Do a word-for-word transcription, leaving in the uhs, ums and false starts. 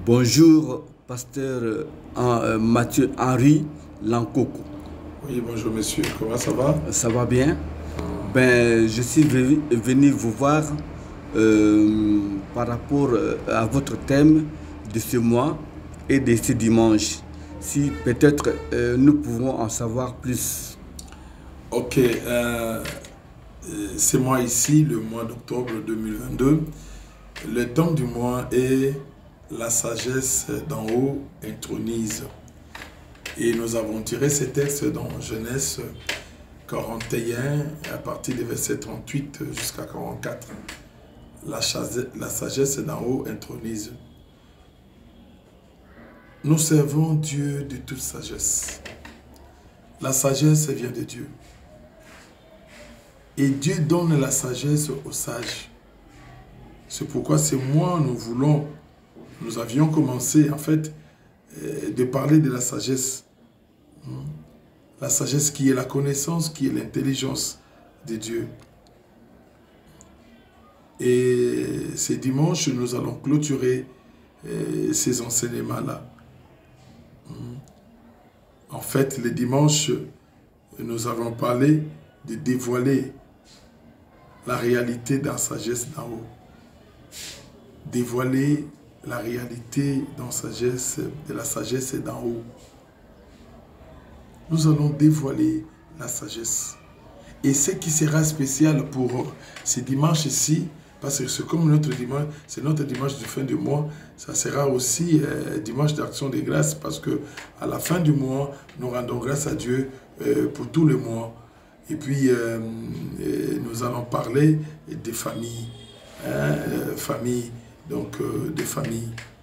Bonjour, pasteur euh, Mathieu Henri Lankoko. Oui, bonjour monsieur, comment ça va? Ça va bien? Ben, je suis venu vous voir euh, par rapport à votre thème de ce mois et de ce dimanche. Si peut-être euh, nous pouvons en savoir plus. Ok, euh, c'est moi ici, le mois d'octobre deux mille vingt-deux. Le thème du mois est la sagesse d'en haut intronise. Et nous avons tiré ces textes dans Genèse quarante et un, à partir du verset trente-huit jusqu'à quarante-quatre. La, la sagesse d'en haut intronise. Nous servons Dieu de toute sagesse. La sagesse vient de Dieu. Et Dieu donne la sagesse aux sages. C'est pourquoi c'est moi, nous voulons, nous avions commencé en fait de parler de la sagesse. La sagesse qui est la connaissance, qui est l'intelligence de Dieu. Et ce dimanche, nous allons clôturer ces enseignements-là. En fait, le dimanche, nous avons parlé de dévoiler la réalité de la sagesse d'en haut. Dévoiler la réalité dans sagesse, de la sagesse d'en haut. Nous allons dévoiler la sagesse. Et ce qui sera spécial pour ce dimanche-ci, parce que c'est comme notre dimanche, c'est notre dimanche de fin de mois, ça sera aussi euh, dimanche d'action de grâce, parce que à la fin du mois, nous rendons grâce à Dieu euh, pour tout le mois. Et puis, euh, euh, nous allons parler des familles, hein, euh, familles, donc euh, des familles.